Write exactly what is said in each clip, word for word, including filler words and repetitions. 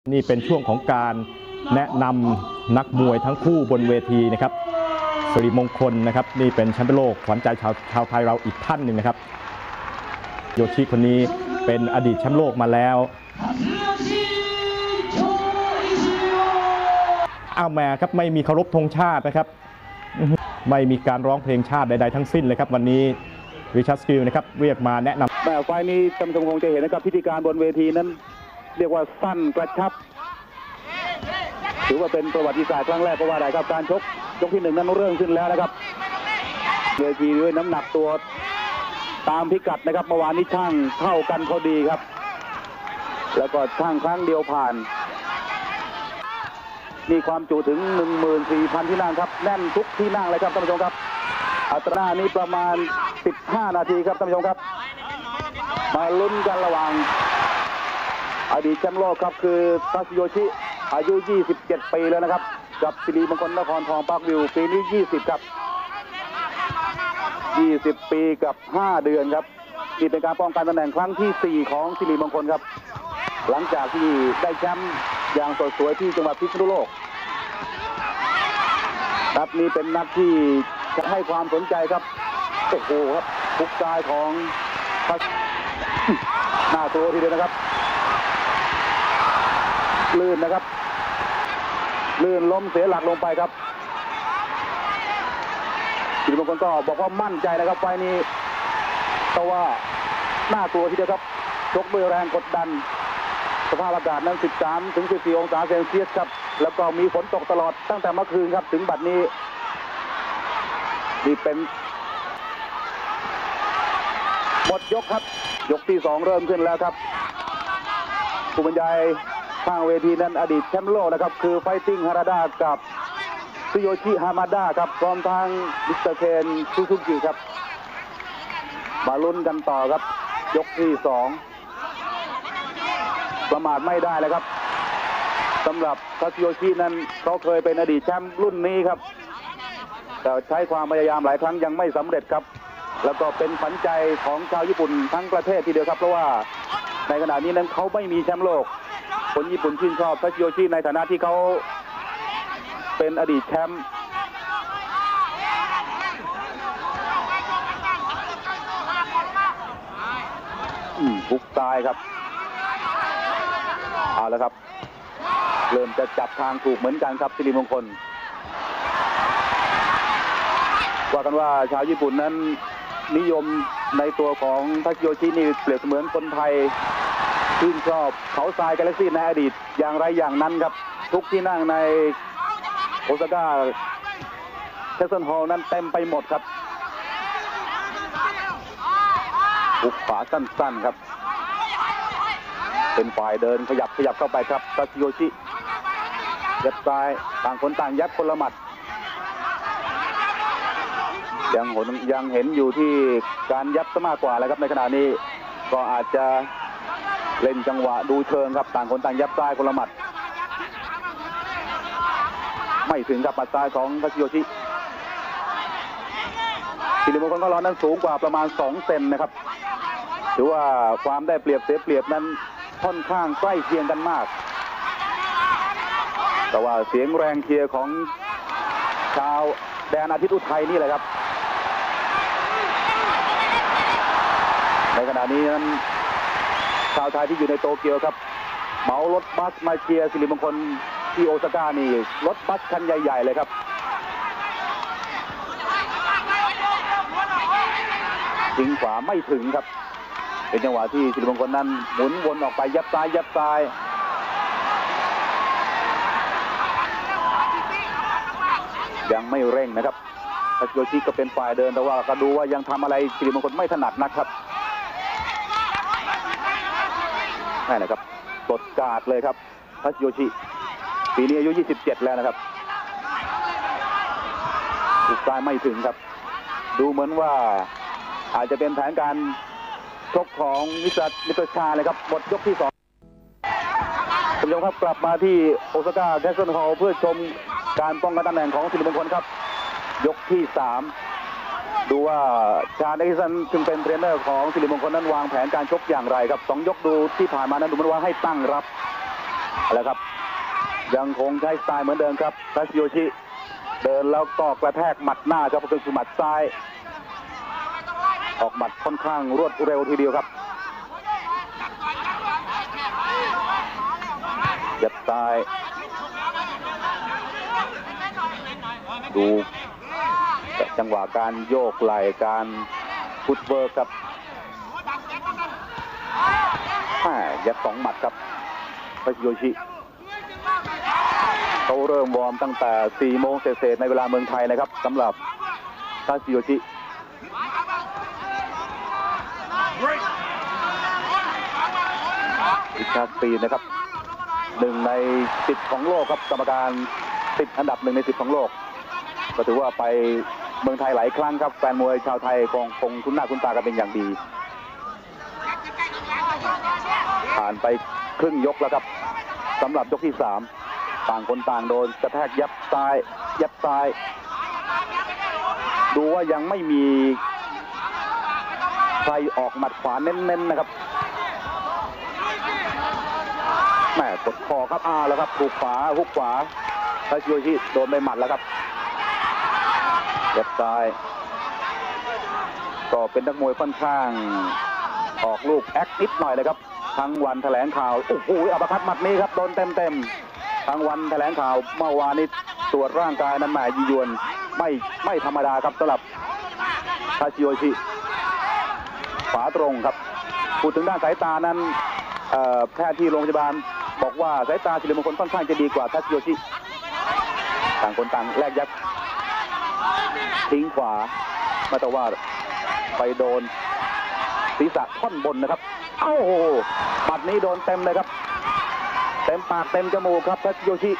นี่เป็นช่วงของการแนะนำนักมวยทั้งคู่บนเวทีนะครับสิริมงคลนะครับนี่เป็นแชมป์โลกขวัญใจชาวชาวไทยเราอีกท่านหนึ่งนะครับโยชิคนนี้เป็นอดีตแชมป์โลกมาแล้วอ้าวแม่ครับไม่มีเคารพธงชาตินะครับไม่มีการร้องเพลงชาติใดๆทั้งสิ้นเลยครับวันนี้ริชาร์ดสกิลนะครับเรียกมาแนะนำแต่ไฟนี้ท่านผู้ชมคงจะเห็นนะครับพิธีการบนเวทีนั้นเรียกว่าสั้นกระชับถือว่าเป็นประวัติศาสตร์ครั้งแรกก็ว่าได้ครับการชกยกที่หนึ่งนั้นเริ่มขึ้นแล้วนะครับเวทีด้วยน้ำหนักตัวตามพิกัดนะครับเมื่อวานนี้ช่างเท่ากันพอดีครับแล้วก็ช่างครั้งเดียวผ่านมีความจุถึง หนึ่งหมื่นสี่พัน ที่นั่งครับแน่นทุกที่นั่งเลยครับท่านผู้ชมครับอัตรานี้ประมาณสิบห้านาทีครับท่านผู้ชมครับมาลุ้นกันระหว่างอดีตแชมป์โลกครับคือทัสโยชิอายุยี่สิบเจ็ดปีแล้วนะครับกับสิริมงคลนครทองปาร์ควิวปีนี้ยี่สิบครับยี่สิบปีกับห้าเดือนครับนี่เป็นการป้องกันตำแหน่งครั้งที่สี่ของสิริมงคลครับหลังจากที่ได้แชมป์อย่างสดสวยที่จังหวัดพิษณุโลกนัดนี้เป็นนัดที่จะให้ความสนใจครับโอ้โหครับทุกกายของหน้าตัวทีเดียวนะครับลื่นนะครับลื่นล้มเสียหลักลงไปครับสิริมงคลก็บอกว่ามั่นใจนะครับไฟนี้แต่ว่าหน้าตัวทีเดียวครับชกด้วยแรงกดดันสภาพอากาศนั้นสิบสามถึงสิบสี่องศาเซลเซียสครับแล้วก็มีฝนตกตลอดตั้งแต่เมื่อคืนครับถึงบัดนี้นี่เป็นหมดยกครับยกที่สองเริ่มขึ้นแล้วครับผู้บรรยายข้างเวทีนั้นอดีตแชมป์โลกนะครับคือไฟติ้งฮาราดากับซึโยชิฮามาดะครับพร้อมทางมิสเตอร์เคนซูซูกิครับมาลุ้นกันต่อครับยกที่สองประมาทไม่ได้เลยครับสำหรับทัสโยชินั้นเขาเคยเป็นอดีตแชมป์รุ่นนี้ครับแต่ใช้ความพยายามหลายครั้งยังไม่สำเร็จครับแล้วก็เป็นขวัญใจของชาวญี่ปุ่นทั้งประเทศทีเดียวครับเพราะว่าในขณะนี้นั้นเขาไม่มีแชมป์โลกคนญี่ปุ่นชื่นชอบทัสโยชิในฐานะที่เขาเป็นอดีตแชมป์บุกตายครับเอาละครับเริ่มจะจับทางถูกเหมือนกันครับสิริมงคลว่ากันว่าชาวญี่ปุ่นนั้นนิยมในตัวของทัสโยชินี่เปรียบเสมือนคนไทยชื่นชอบเขาทรายกาแล็กซี่ในอดีตอย่างไรอย่างนั้นครับทุกที่นั่งในโอซาก้าเทสเซนฮอลนั้นเต็มไปหมดครับบุกขวาสั้นๆครับเป็นฝ่ายเดินขยับขยับเข้าไปครับทัสโยชิยัดซ้ายต่างคนต่างยัดคนละหมัดยังเห็นยังเห็นอยู่ที่การยัดซะมากกว่าเลยครับในขณะนี้ก็อาจจะเล่นจังหวะดูเชิงครับต่างคนต่างยัดซ้ายคนละหมัดไม่ถึงกับหมัดซ้ายของทัสโยชิสิริมงคลของเรานั้นสูงกว่าประมาณสองเซนนะครับถือว่าความได้เปรียบเสียเปรียบนั้นค่อนข้างใกล้เคียงกันมากแต่ว่าเสียงแรงเชียร์ของชาวแดนอาทิตย์อุทัยนี่แหละครับในขณะนี้นั้นชาวไทยที่อยู่ในโตเกียวครับเหมารถบัสมาเชียร์สิริมงคลที่โอซาก้านี่รถบัสคันใหญ่ๆเลยครับยิงขวาไม่ถึงครับเป็นจังหวะที่สิริมงคลนั้นหมุนวนออกไปยับซ้ายยับซ้ายยังไม่เร่งนะครับทัสโยชิก็เป็นฝ่ายเดินแต่ว่าก็ดูว่ายังทำอะไรสิริมงคลไม่ถนัดนักครับนี่แหละครับตดกาดเลยครับทัสโยชิปีนี้อายุยี่สิบเจ็ดแล้วนะครับสุดท้ายไม่ถึงครับดูเหมือนว่าอาจจะเป็นแผนการชกของมิสเตอร์มิสเตอร์ชาเลยครับหมดยกที่สองคุณผู้ชมครับกลับมาที่โอซาก้าแคสเซิลฮอลล์เพื่อชมการป้องกันตำแหน่งของสิริมงคลครับยกที่สามดูว่าชาเนกิสันซึ่งเป็นเทรนเนอร์ของสิริมงคลนั้นวางแผนการชกอย่างไรครับสองยกดูที่ผ่านมานั้นดูเหมือนว่าให้ตั้งรับแล้วครับยังคงใช้สไตล์เหมือนเดิมครับทัชโยชิเดินแล้วก็กระแทกหมัดหน้าครับก็คือหมัดซ้ายออกหมัดค่อนข้างรวดเร็วทีเดียวครับยัดซ้ายดูจังหวะการโยกไหล่การฟุตเวิร์กครับยัดสองหมัดครับทัชโยชิเขาเริ่มวอร์มตั้งแต่สี่โมงเศษในเวลาเมืองไทยนะครับสำหรับทัชโยชิอิชาสตีนะครับหนึ่งในสิบของโลกครับกรรมการติดอันดับหนึ่งในสิบของโลกก็ถือว่าไปเมืองไทยหลายครั้งครับแฟนมวยชาวไทยคงคงคุ้นหน้าคุ้นตากันเป็นอย่างดีผ่านไปครึ่งยกแล้วครับสำหรับยกที่สามต่างคนต่างโดนกระแทกยับซ้ายยับซ้ายดูว่ายังไม่มีใครออกหมัดขวาเน้นๆนะครับแม่กดคอครับอ้าแล้วครับถูกขวาฮุกขวาทัชโยชิโดนไปหมัดแล้วครับยับซ้ายก็เป็นนักมวยค่อนข้างออกลูกแอคนิดหน่อยเลยครับทั้งวันแถลงข่าวโอ้โหอัปคัตหมัดนี้ครับโดนเต็มเต็มทั้งวันแถลงข่าวเมื่อวานนี้ตรวจร่างกายนั้นแหมยียวนไม่ไม่ธรรมดาครับสำหรับทัชโยชิขวาตรงครับพูดถึงด้านสายตานั้นแพทย์ที่โรงพยาบาลบอกว่าสายตาสิริมงคลค่อนข้างจะดีกว่าทัชโยชิต่างคนต่างแลกยับทิ้งขวามาแต่ว่าไปโดนศีรษะท่อนบนนะครับเอ้าหมัดนี้โดนเต็มเลยครับเต็มปากเต็มจมูกครับทัชโยชิ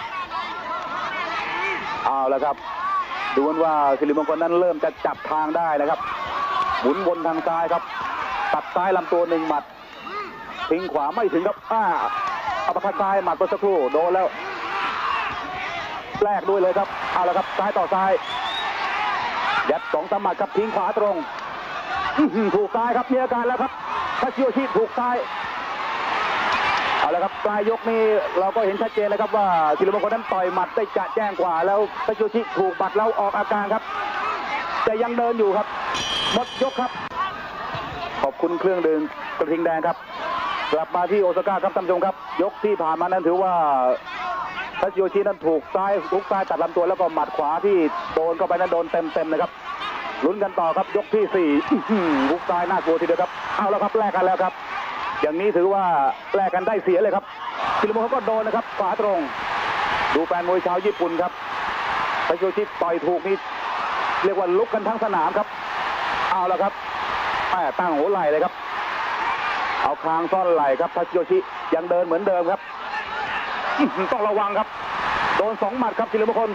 เอาแล้วครับดูว่าสิริมงคลนั้นเริ่มจะจับทางได้นะครับหมุนวนทางซ้ายครับตัดซ้ายลำตัวหนึ่งหมัดทิ้งขวาไม่ถึงครับอ้าอัปคัตซ้ายหมัดตัวสักครู่โดนแล้วแลกด้วยเลยครับเอาละครับซ้ายต่อซ้ายยัดสองสามหมัดครับทิ้งขวาตรงถูกซ้ายครับมีอาการแล้วครับทัชโยชิถูกซ้ายเอาละครับปลายยกนี้เราก็เห็นชัดเจนเลยครับว่าศิริมงคลนั้นต่อยหมัดได้จะแจ้งกว่าแล้วทัชโยชิถูกบัดแล้วออกอาการครับแต่ยังเดินอยู่ครับหมดยกครับขอบคุณเครื่องดื่มกระทิงแดงครับกลับมาที่โอซาก้าครับท่านผู้ชมครับยกที่ผ่านมานั้นถือว่าทัชโยชินั้นถูกซ้ายทุกซ้ายตัดลำตัวแล้วก็หมัดขวาที่โดนเข้าไปนั้นโดนเต็มๆนะครับลุ้นกันต่อครับยกที่สี่ทุกซ้ายน่ากลัวทีเดียวครับเอาแล้วครับแลกกันแล้วครับอย่างนี้ถือว่าแลกกันได้เสียเลยครับศิริมงคลก็โดนนะครับขวาตรงดูแฟนมวยชาวญี่ปุ่นครับทัชโยชิต่อยถูกนี่เรียกว่าลุกกันทั้งสนามครับเอาแล้วครับแม่ตั้งหัวไหล่เลยครับเอาคางซ่อนไหล่ครับทัชโยชิยังเดินเหมือนเดิมครับต้องระวังครับโดนสองหมัดครับศิริมงคล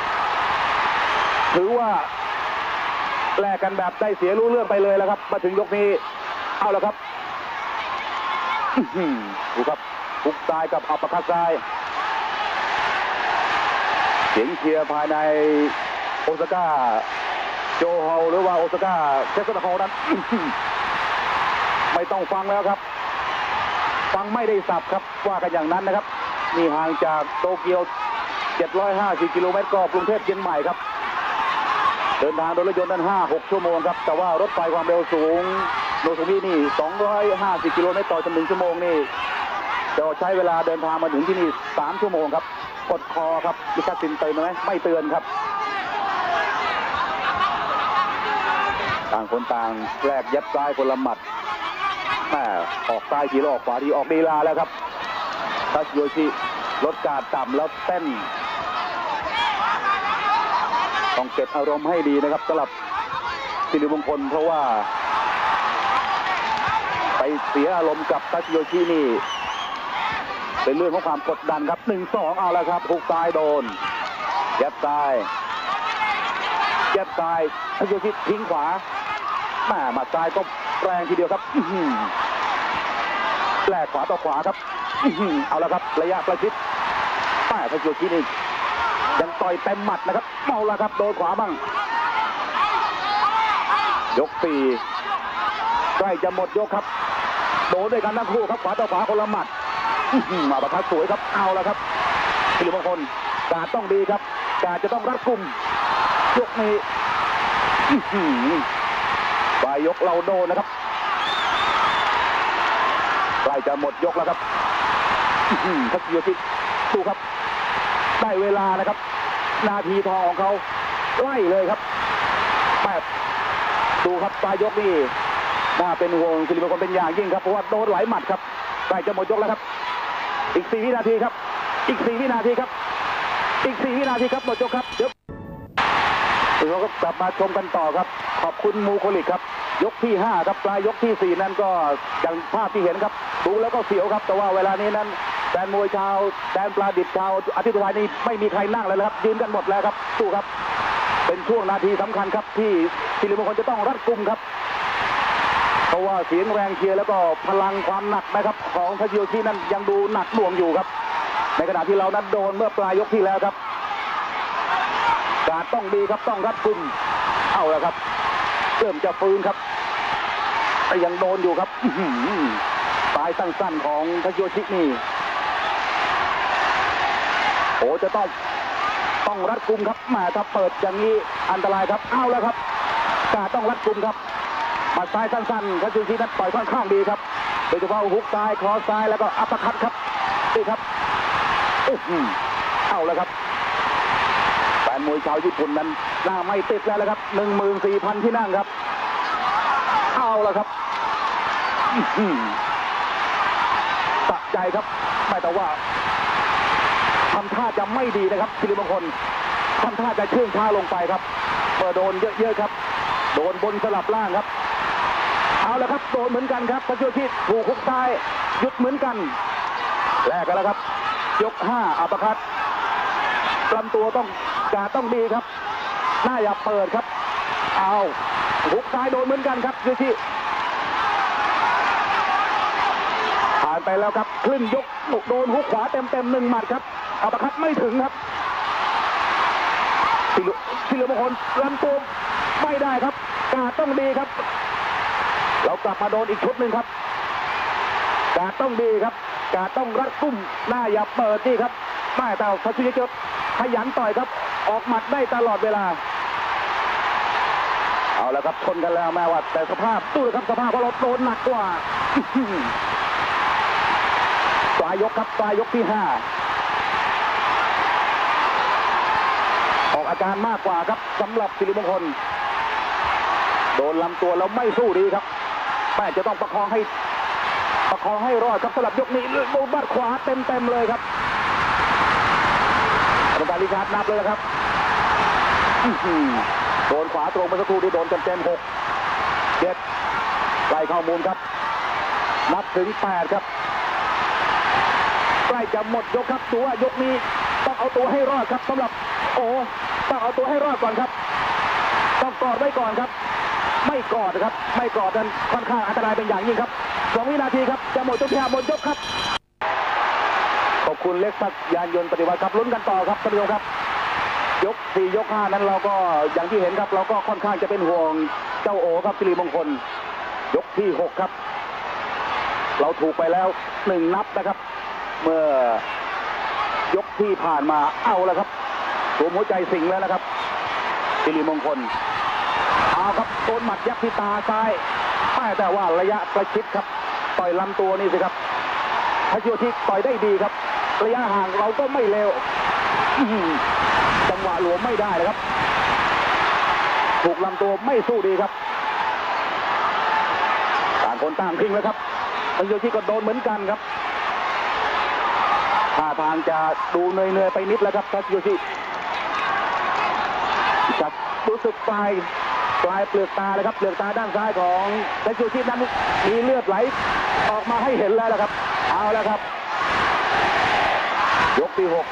ถือว่าแลกกันแบบได้เสียรู้เรื่องไปเลยแล้วครับมาถึงยกนี้เอาแล้วครับดูครับฮุกซ้ายกับอัปคัตซ้ายเสียงเชียร์ภายในโอซาก้าโจฮอลหรือว่าโอซาก้าเทสซาฮอลนั้นไม่ต้องฟังแล้วครับฟังไม่ได้สับครับว่ากันอย่างนั้นนะครับนี่ห่างจากโตเกียวเจ็ดร้อยห้าสิบกิโลเมตรก็กรุงเทพเชียงใหม่ครับเดินทางโดยรถยนต์นั้น ห้าหก ชั่วโมงครับแต่ว่ารถไฟความเร็วสูงโนซูมินี่สองร้อยห้าสิบกิโลเมตรต่อหนึ่งชั่วโมงนี่จะใช้เวลาเดินทางมาถึงที่นี่สามชั่วโมงครับกดคอครับลิขสิทธิ์เตือนไหมไม่เตือนครับต่างคนต่างแลกยัดซ้ายคนละหมัดแม่ออกซ้ายทีละออกขวาทีออกลีลาแล้วครับทัชโยชิลดการต่ำแล้วเต้นต้องเก็บอารมณ์ให้ดีนะครับสำหรับศิริมงคลเพราะว่าไปเสียอารมณ์กับทัชโยชินี่เป็นเรื่องของความกดดันครับหนึ่งสองเอาแล้วครับฮุกซ้ายโดนยัดซ้ายยัดซ้ายทัชโยชิทิ้งขวาแม่หมัดซ้ายก็แรงทีเดียวครับแลกขวาต่อขวาครับเอาแล้วครับระยะประชิดแม่ทัชโยชินี่ยังต่อยเต็มหมัดนะครับเมาแล้วครับโดนขวาบ้างยกสี่ใกล้จะหมดยกครับโดนด้วยกันทั้งคู่ครับขวาต่อขวาคนละหมัดมาประทัดสวยครับเอาแล้วครับสิริมงคลการต้องดีครับการจะต้องรัดกุมยกนี้ปลายยกเราโดนนะครับใกล้จะหมดยกแล้วครับทัศโยชิดูครับได้เวลานะครับนาทีทองของเขาไล่เลยครับแปดดูครับปลายยกนี่น่าเป็นห่วงสิริมงคลเป็นอย่างยิ่งครับเพราะว่าโดนหลายหมัดครับใกล้จะหมดยกแล้วครับอีกสี่วินาทีครับอีกสี่วินาทีครับอีกสี่วินาทีครับหมดยกครับเดี๋ยวเราก็กลับมาชมกันต่อครับขอบคุณมูโคลิกครับยกที่ห้าครับปลายยกที่สี่นั้นก็อย่างภาพที่เห็นครับดูแล้วก็เสียวครับแต่ว่าเวลานี้นั้นแดนมวยชาวแดนปลาดิบชาวอาทิตย์ไทยนี่ไม่มีใครนั่งเลยนะครับยืนกันหมดแล้วครับสู้ครับเป็นช่วงนาทีสำคัญครับที่สิริมงคลจะต้องรัดกุมครับเพราะว่าเสียงแรงเชียร์แล้วก็พลังความหนักนะครับของทัศโยชินั้นยังดูหนักหน่วงอยู่ครับในขณะที่เรานั้นโดนเมื่อปลายยกที่แล้วครับการต้องดีครับต้องรัดกุมเอาละครับเริ่มจะฟื้นครับแต่ยังโดนอยู่ครับปลายสั้นๆของทัศโยชินี่โอ้จะต้องต้องรัดกุมครับแหมถ้าเปิดอย่างนี้อันตรายครับเอาแล้วครับการต้องรัดกุมครับมาซ้ายสั้นๆทัศโยชินั้นต่อยค่อนข้างดีครับโดยเฉพาะฮุกซ้ายคอซ้ายแล้วก็อัปเปอร์คัตครับนี่ครับเอาแล้วครับแฟนมวยชาวญี่ปุ่นนั้นหน้าไม่ติดแล้วนะครับหนึ่งหมื่นสี่พันที่นั่งครับเอาแล้วครับสะใจครับแต่ว่าทำท่าจะไม่ดีนะครับสิริมงคลทำท่าจะเชื่องช้าลงไปครับเมื่อโดนเยอะๆครับโดนบนสลับล่างครับเอาแล้วครับโดนเหมือนกันครับทัศโยชิถูกฮุกซ้ายหยุดเหมือนกันแลกกันแล้วครับยกห้าอัปเปอร์คัตลำตัวต้องกาต้องดีครับหน้าอย่าเปิดครับเอาฮุกซ้ายโดนเหมือนกันครับโยชิผ่านไปแล้วครับครึ่งยกโดนฮุกขวาเต็มๆหนึ่งหมัดครับอัปเปอร์คัตไม่ถึงครับสิริมงคลลำตัวไม่ได้ครับกาต้องดีครับเรากลับมาโดนอีกชุดหนึ่งครับกาต้องดีครับกาต้องรัดกุมหน้าอย่าเปิดนี่ครับไม่แต่ทัศโยชิขยันต่อยครับออกหมัดได้ตลอดเวลาเอาแล้วครับชนกันแล้วแม้ว่าแต่สภาพตู้ครับสภาพเพราะเราโดนหนักกว่าปลายยกครับปลายยกที่ห้าออกอาการมากกว่าครับสำหรับสิริมงคลโดนลำตัวแล้วไม่สู้ดีครับแม่จะต้องประคองให้ประคองให้รอดครับสำหรับยกนี้โดนบัดขวาเต็มๆเลยครับกรรมการลิชาร์ดนับเลยนะครับโดนขวาตรงเมื่อสักครู่ที่โดนเต็มๆหกเจ็ดใกล้ข้อมูลครับนับถึงแปดครับใกล้จะหมดยกครับดูว่ายกนี้ต้องเอาตัวให้รอดครับสำหรับโอ้ต้องเอาตัวให้รอดก่อนครับต้องกอดไว้ก่อนครับไม่กอดครับไม่กอดนั้นค่อนข้างอันตรายเป็นอย่างยิ่งครับสองวินาทีครับจะหมดยกที่ห้าหมดยกครับขอบคุณเล็กซักยานยนต์ปฏิวัติครับลุ้นกันต่อครับท่านผู้ชมครับยกสี่ยกห้านั้นเราก็อย่างที่เห็นครับเราก็ค่อนข้างจะเป็นห่วงเจ้าโอครับสิริมงคลยกที่หกครับเราถูกไปแล้วหนึ่งนับนะครับเมื่อยกที่ผ่านมาเอาแล้วครับสวมหัวใจสิงแล้วนะครับสิริมงคลเอาครับโดนหมัดยับที่ตาซ้ายแต่ว่าระยะประชิดครับต่อยลำตัวนี่สิครับทัศโยชิต่อยได้ดีครับระยะห่างเราก็ไม่เร็วจังหวะหลวมไม่ได้เลยครับถูกลำตัวไม่สู้ดีครับต่างคนต่างทิ้งแล้วครับทัศโยชิก็โดนเหมือนกันครับท่าทางจะดูเหนื่อยๆไปนิดแล้วครับทัศโยชิจะรู้สึกปลายปลายเปลือกตาเลยครับเปลือกตาด้านซ้ายของทัศโยชินั้นมีเลือดไหลออกมาให้เห็นแล้วนะครับเอาแล้วครับยกที่หก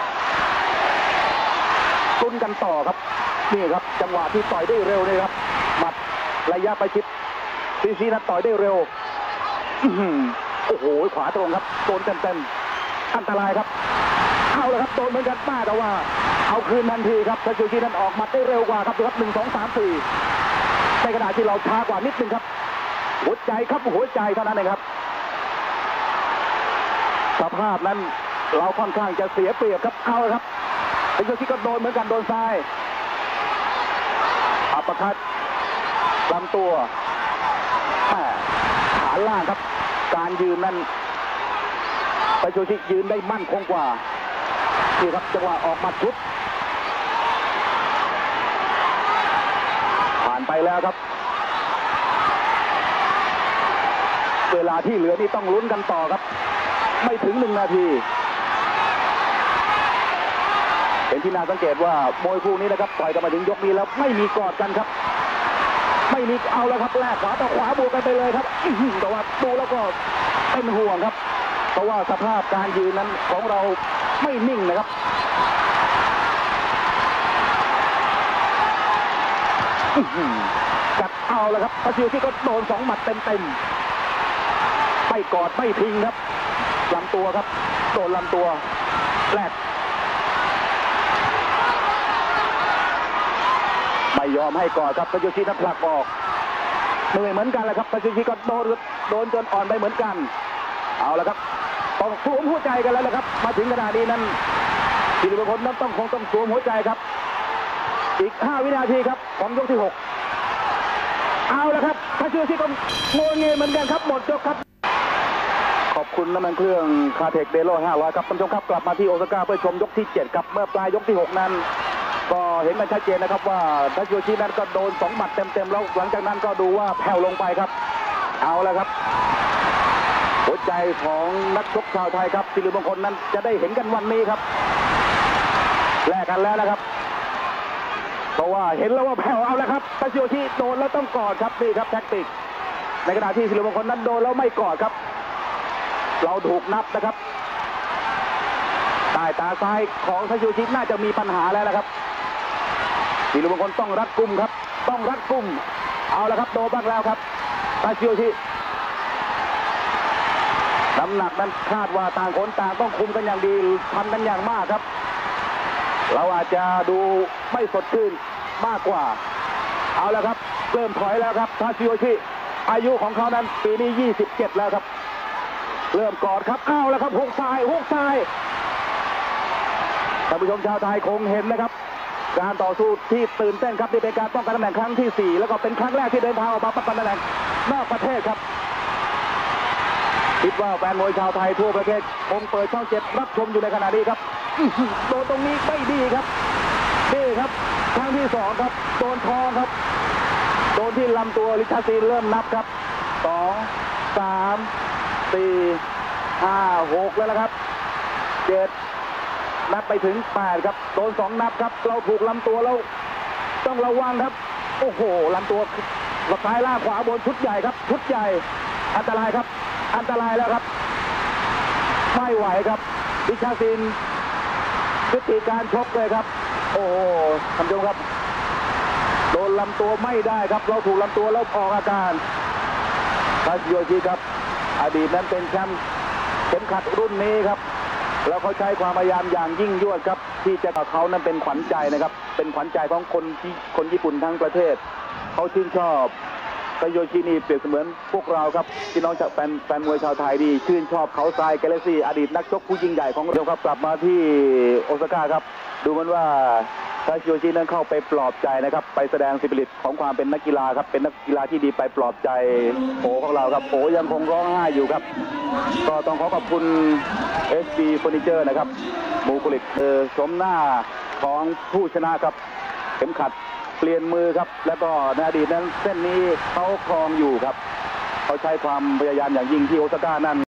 ตุ้นกันต่อครับนี่ครับจังหวะที่ต่อยได้เร็วเลยครับหมัดระยะประชิดซีซีนั้นต่อยได้เร็วโอ้โหขวาตรงครับโดนเต็มๆอันตรายครับเอาแล้วครับโดนเหมือนกันป้าแต่ว่าเอาคืนทันทีครับทัศโยชินั้นออกหมัดได้เร็วกว่าครับดูครับหนึ่งสองสามสี่ในขณะที่เราช้ากว่านิดนึงครับหัวใจครับหัวใจเท่านั้นเองครับทสภาพนั้นเราค่อนข้างจะเสียเปรียบครับเอาครับไอ้โยชิก็โดนเหมือนกันโดนซ้ายอัปคัตลำตัวขาล่างครับการยืนนั้นไอ้โยชิยืนได้มั่นคงกว่านี่ครับจังหวะออกมาชุดผ่านไปแล้วครับเวลาที่เหลือนี่ต้องลุ้นกันต่อครับไม่ถึงหนึ่งนาทีเป็นที่น่าสังเกตว่ามวยคู่นี้นะครับต่อยกันมาถึงยกนี้แล้วไม่มีกอดกันครับไม่มีเอาแล้วครับแลกขวาต่อขวาบวกกันไปเลยครับแต่ว่าดูแล้วก็เป็นห่วงครับเพราะว่าสภาพการยืนนั้นของเราไม่นิ่งนะครับกัดเอาแล้วครับพาซิลที่ก็โดนสองหมัดเต็มๆไม่กอดไม่ทิ้งครับลำตัวครับโดนลำตัวแลกไม่ยอมให้กอดครับพาซิลที่นั้นผลักออกเหนื่อยเหมือนกันแหละครับพาซิลที่ก็โดนโดนจนอ่อนไปเหมือนกันเอาละครับต้องสวมหัวใจกันแล้วนะครับมาถึงขนาดนี้นั้นทีมบางคนนั้นต้องคงต้องสวมหัวใจครับอีกห้าวินาทีครับของยกที่หกเอาละครับพาซิลที่ก็โงเงเหมือนกันครับหมดยกครับขอบคุณน้ำมันเครื่องคาเทคเดโลห้าร้อยครับท่านผู้ชมครับกลับมาที่โอซาก้าเพื่อชมยกที่เจ็ดครับเมื่อปลายยกที่หกนั้นก็เห็นกันชัดเจนนะครับว่าทาชิโยชินั้นก็โดนสองหมัดเต็มๆแล้วหลังจากนั้นก็ดูว่าแผ่วลงไปครับเอาละครับหัวใจของนักชกชาวไทยครับสิริมงคลนั้นจะได้เห็นกันวันนี้ครับแลกกันแล้วนะครับเพราะว่าเห็นแล้วว่าแผ่วเอาแล้วครับทาชิโยชิโดนแล้วต้องกอดครับนี่ครับแท็กติกในขณะที่สิริมงคลนั้นโดนแล้วไม่กอดครับเราถูกนับนะครับใต้ตาซ้ายของทาชิโยชิน่าจะมีปัญหาแล้วนะครับสิริมงคลต้องรัดกุมครับต้องรัดกุมเอาละครับโดนบ้างแล้วครับทาชิโยชิน้ำหนักนั้นคาดว่าต่างคนต่างต้องคุมกันอย่างดีทำกันอย่างมากครับเราอาจจะดูไม่สดชื่นมากกว่าเอาละครับเริ่มถอยแล้วครับทาชิโยชิอายุของเขานั้นปีนี้ยี่สิบเจ็ดแล้วครับเริ่มกอดครับเอาแล้วครับหุกซ้ายหุกซ้ายท่านผู้ชมชาวไทยคงเห็นนะครับการต่อสู้ที่ตื่นเต้นครับนี่เป็นการป้องกันตำแหน่งครั้งที่สี่แล้วก็เป็นครั้งแรกที่เดินทางออกมาป้องกันตำแหน่งนอกประเทศครับคิดว่าแฟนมวยชาวไทยทั่วประเทศคงเปิดช่องเจ็ดรับชมอยู่ในขณะนี้ครับโดนตรงนี้ไม่ดีครับนี่ครับครั้งที่สองครับโดนท้องครับโดนที่ลำตัวลิชาซีเริ่มนับครับสองสามสี่ห้าหกแล้วนะครับเจ็ดนับไปถึงแปดครับโดนสองนับครับเราถูกลำตัวเราต้องระวังครับโอ้โหลำตัวซ้ายล่างขวาบนชุดใหญ่ครับชุดใหญ่อันตรายครับอันตรายแล้วครับไม่ไหวครับดิชาซินยุติการชกเลยครับโอ้โหท่านผู้ชมครับโดนลำตัวไม่ได้ครับเราถูกลำตัวแล้วออกอาการทาชิโยชิครับอดีตนั้นเป็นแชมป์เข็มขัดรุ่นนี้ครับแล้วเขาใช้ความพยายามอย่างยิ่งยวดครับที่จะเขานั้นเป็นขวัญใจนะครับเป็นขวัญใจของคนที่คนญี่ปุ่นทั้งประเทศเขาชื่นชอบทาชิโยชินี่เปรียบเสมือนพวกเราครับพี่น้องจากแฟนแฟนมวยชาวไทยดีชื่นชอบเขาทรายกาแล็กซี่อดีตนักชกผู้ยิ่งใหญ่ของเราครับกลับมาที่โอซาก้าครับดูเหมือนว่าทาชิโยชินั้นเข้าไปปลอบใจนะครับไปแสดงสปิริตของความเป็นนักกีฬาครับเป็นนักกีฬาที่ดีไปปลอบใจโอของเราครับโอยังคงร้องไห้อยู่ครับก็ต้องขอขอบคุณ เอส บี Furniture นะครับมูกุลิกเออชมหน้าของผู้ชนะครับเข็มขัดเปลี่ยนมือครับแล้วก็ในอดีตนั้นเส้นนี้เขาครองอยู่ครับเขาใช้ความพยายามอย่างยิ่งที่โอซาก้านั่น